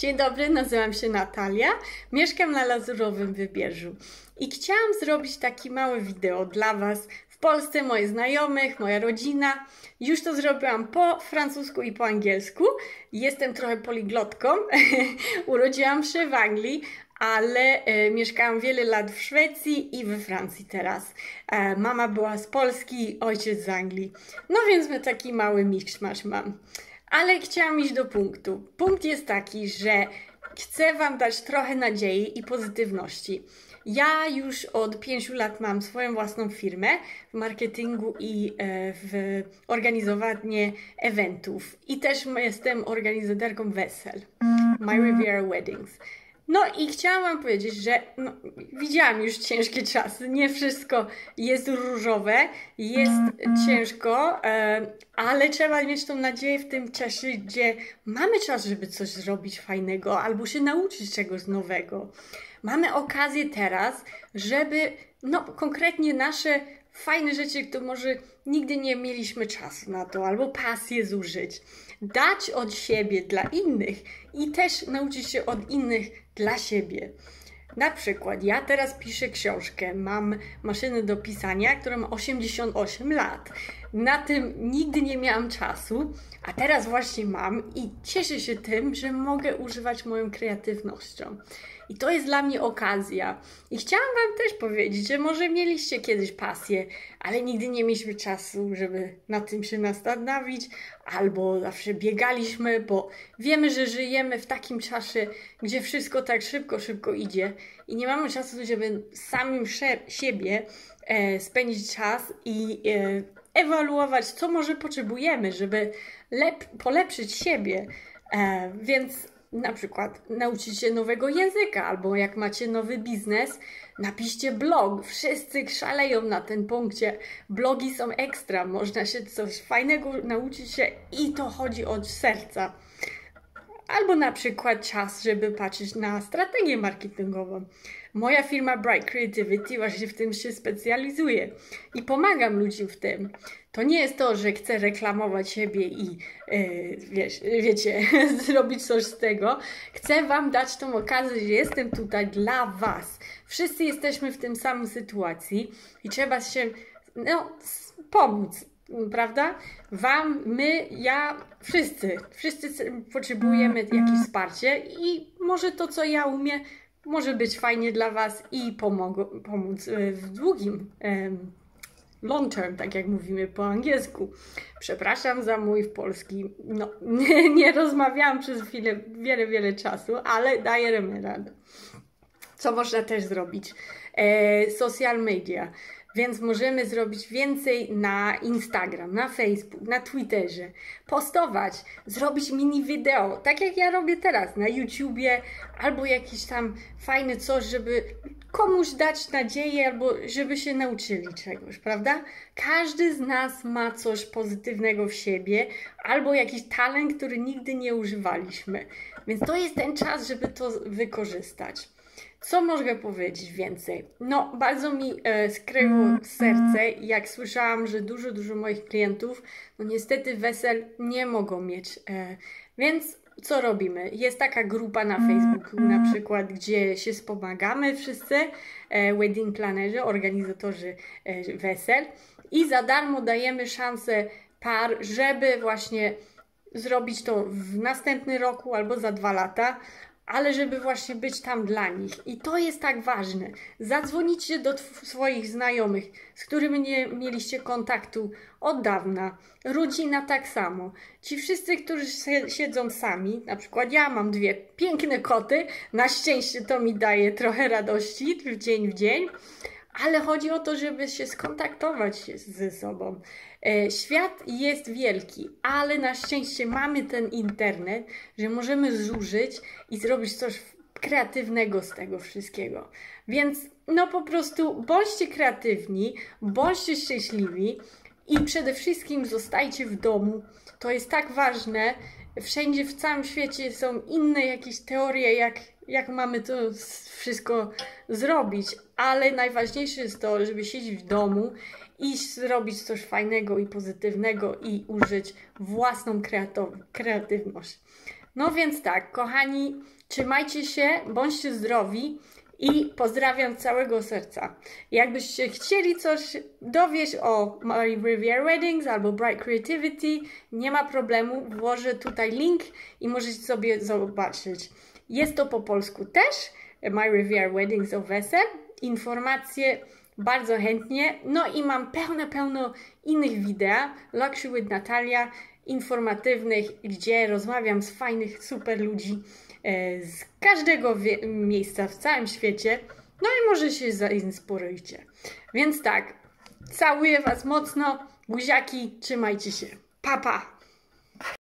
Dzień dobry, nazywam się Natalia, mieszkam na Lazurowym Wybrzeżu i chciałam zrobić taki mały wideo dla Was. W Polsce moich znajomych, moja rodzina. Już to zrobiłam po francusku i po angielsku. Jestem trochę poliglotką. Urodziłam się w Anglii, ale mieszkałam wiele lat w Szwecji i we Francji teraz. Mama była z Polski, ojciec z Anglii. No więc my taki mały miszmasz mam. Ale chciałam iść do punktu. Punkt jest taki, że chcę Wam dać trochę nadziei i pozytywności. Ja już od 5 lat mam swoją własną firmę w marketingu i w organizowanie eventów. I też jestem organizatorką wesel. My Riviera Weddings. No i chciałam Wam powiedzieć, że widziałam już ciężkie czasy, nie wszystko jest różowe, jest ciężko, ale trzeba mieć tą nadzieję w tym czasie, gdzie mamy czas, żeby coś zrobić fajnego albo się nauczyć czegoś nowego. Mamy okazję teraz, żeby konkretnie nasze fajne rzeczy, które może nigdy nie mieliśmy czasu na to, albo pasję zużyć, dać od siebie dla innych i też nauczyć się od innych dla siebie. Na przykład ja teraz piszę książkę, mam maszynę do pisania, która ma 88 lat. Na tym nigdy nie miałam czasu, a teraz właśnie mam i cieszę się tym, że mogę używać moją kreatywnością. I to jest dla mnie okazja. I chciałam Wam też powiedzieć, że może mieliście kiedyś pasję, ale nigdy nie mieliśmy czasu, żeby nad tym się zastanowić, albo zawsze biegaliśmy, bo wiemy, że żyjemy w takim czasie, gdzie wszystko tak szybko idzie i nie mamy czasu, żeby samym siebie spędzić czas i ewaluować, co może potrzebujemy, żeby polepszyć siebie. Więc na przykład nauczyć się nowego języka, albo jak macie nowy biznes, napiszcie blog. Wszyscy szaleją na tym punkcie. Blogi są ekstra, można się coś fajnego nauczyć się i to chodzi od serca. Albo na przykład czas, żeby patrzeć na strategię marketingową. Moja firma Bright Creativity właśnie w tym się specjalizuje i pomagam ludziom w tym. To nie jest to, że chcę reklamować siebie i wiecie, zrobić coś z tego. Chcę Wam dać tą okazję, że jestem tutaj dla Was. Wszyscy jesteśmy w tym samym sytuacji i trzeba się pomóc. Prawda? Wam, my, ja, wszyscy potrzebujemy jakieś wsparcie i może to, co ja umiem, może być fajnie dla Was i pomóc w długim long term, tak jak mówimy po angielsku. Przepraszam za mój polski. Nie rozmawiałam przez chwilę, wiele czasu, ale daję radę. Co można też zrobić? Social media. Więc możemy zrobić więcej na Instagram, na Facebook, na Twitterze, postować, zrobić mini wideo, tak jak ja robię teraz na YouTubie, albo jakiś tam fajny coś, żeby komuś dać nadzieję, albo żeby się nauczyli czegoś, prawda? Każdy z nas ma coś pozytywnego w siebie, albo jakiś talent, który nigdy nie używaliśmy. Więc to jest ten czas, żeby to wykorzystać. Co mogę powiedzieć więcej? Bardzo mi skryło serce, jak słyszałam, że dużo moich klientów, niestety wesel nie mogą mieć. Więc co robimy? Jest taka grupa na Facebooku na przykład, gdzie się wspomagamy wszyscy, wedding planerzy, organizatorzy wesel i za darmo dajemy szansę par, żeby właśnie zrobić to w następnym roku albo za 2 lata, ale żeby właśnie być tam dla nich. I to jest tak ważne. Zadzwonicie do swoich znajomych, z którymi nie mieliście kontaktu od dawna. Rodzina tak samo. Ci wszyscy, którzy siedzą sami, na przykład ja mam 2 piękne koty, na szczęście to mi daje trochę radości w dzień, ale chodzi o to, żeby się skontaktować ze sobą. Świat jest wielki, ale na szczęście mamy ten internet, że możemy zużyć i zrobić coś kreatywnego z tego wszystkiego. Więc po prostu bądźcie kreatywni, bądźcie szczęśliwi i przede wszystkim zostajcie w domu. To jest tak ważne. Wszędzie w całym świecie są inne jakieś teorie, jak mamy to wszystko zrobić, ale najważniejsze jest to, żeby siedzieć w domu i zrobić coś fajnego i pozytywnego i użyć własną kreatywność. No więc tak, kochani, trzymajcie się, bądźcie zdrowi i pozdrawiam z całego serca. Jakbyście chcieli coś dowiedzieć o Marie Riviere Weddings albo Bright Creativity, nie ma problemu, włożę tutaj link i możecie sobie zobaczyć. Jest to po polsku też, Marie Riviere Weddings of Wesel. Informacje bardzo chętnie. No i mam pełno innych wideo, Luxury with Natalia, informatywnych, gdzie rozmawiam z fajnych, super ludzi z każdego miejsca w całym świecie. No i może się zainspirujcie. Więc tak, całuję Was mocno, buziaki, trzymajcie się. Pa, pa!